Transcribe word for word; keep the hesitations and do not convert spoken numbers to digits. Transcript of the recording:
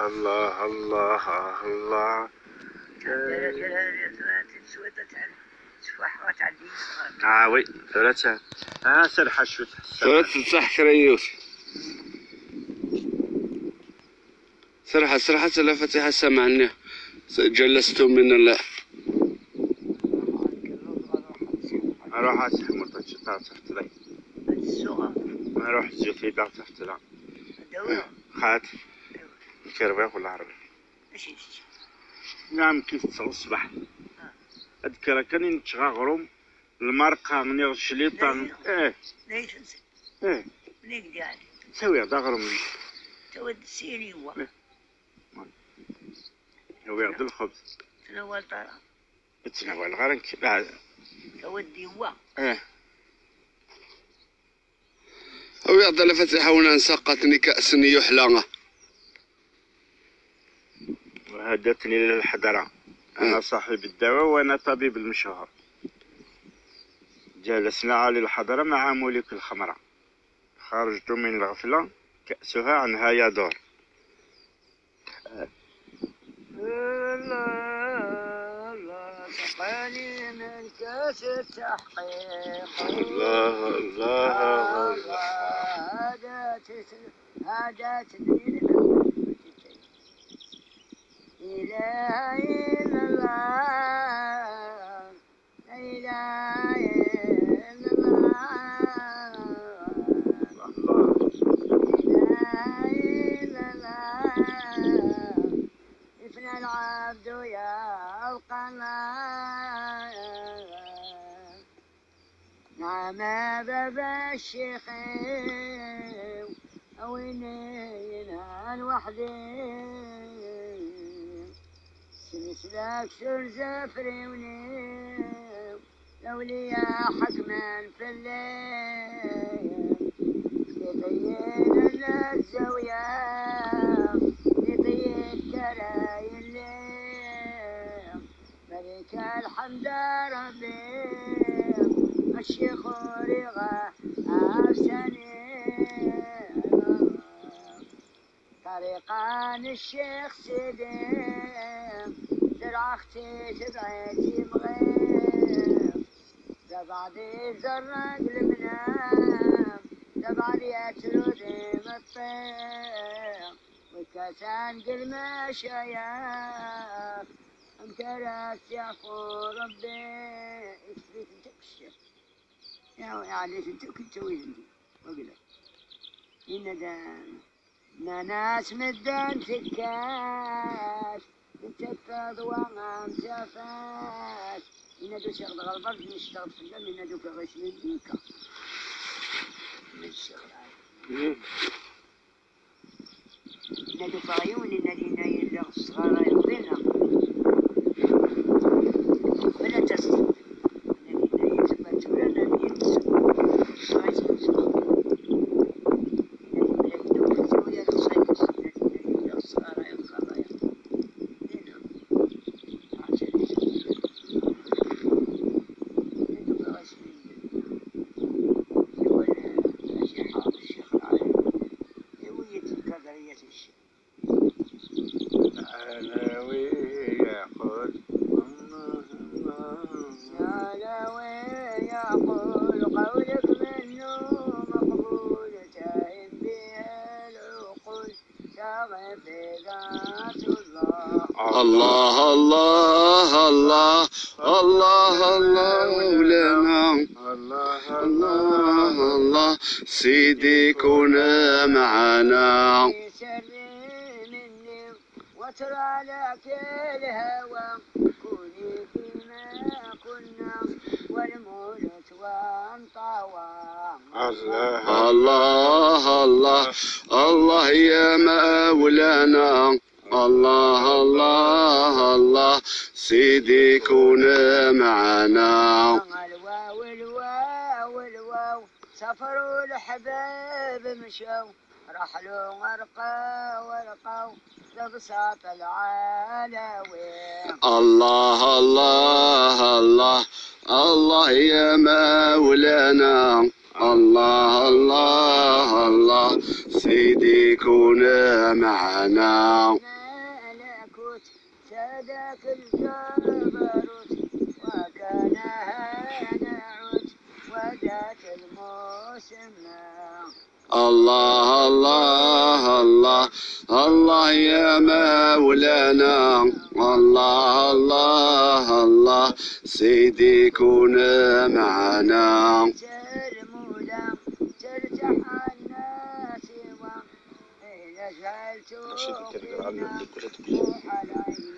الله الله الله. اه وي ثلاثة. اه سرحة شوت. ثلاثة صح كريوس. سرحة سرحة سلفتها سمعني جلستم من الله. اروح اسح مرتج تحت لي. ما اروح زيوتي دار تحت لا. خات. كرباء ولا عربي؟ نعم كيف تصل الصباح. أذكر كاني نتشغى غروم المرقة من يغشلي طن. إيه. ليش؟ إيه. منين قاعد؟ سوي هذا غروم. تود سيري هو. هو يعطي الخبز. تناول طرا. تناول غرنك لا. تودي هو. إيه. أو يعطي لفتحة ونا نسقطني كأسني يحلى. وهدتني للحضرة. أنا صاحب الدواء وأنا طبيب المشهور. جلسنا على الحضرة مع ملك الخمرة. خرجت من الغفلة كأسها عنها يدور. الله الله سقاني من كاس التحقيق. الله الله الله. هدات هداتني لا إله إلا الله لا إله إلا الله لا إله إلا الله يفنى العبد يلقى الله نعم باب الشيخ وينين وحدي سلسلك سر زفري ونيم لوليا حكما في الليل يطين الزاوية يطين كراي الليل ملك الحمد ربي الشيخ رغى أفسني طريقان الشيخ سيدي درع اختي تبعتي مغيب دبعدي زرق المنام دبعدي اترودي مطيق وكاسان قل مشايخ انكرت يعفو ربي اكفيك انت كشف يا يعني انت كنت وين وقلت إن دا ناس مدن سكاش بتفض وغام جفاش إن دو شغل غلبات نشتغل في الجنة إن دو كغش مديكا من الشغل إن دو فغيون إن دينا يلغ الصغار يقضينا ولا تستطيع إن دينا يثبت لنا ينسى صغير صغير الله الله الله الله الله مولانا الله الله الله سيدي كونا معنا وترى لك الهوى كوني فيما كنا والمولد وانطوى الله الله الله الله يا مولانا الله الله الله سيدي كونا معنا الواو الواو الواو سافروا الحباب مشوا رحلوا ورقوا ورقوا لبساط العلاوي الله الله الله الله يا مولانا الله الله الله سيدي كون معنا. ملكوت سادك الجبروت وكان نعوت وذات المسمى. الله الله الله الله يا مولانا. الله الله الله سيدي كون معنا. ترمودا ترتاح الناس وإن جعلت روح علي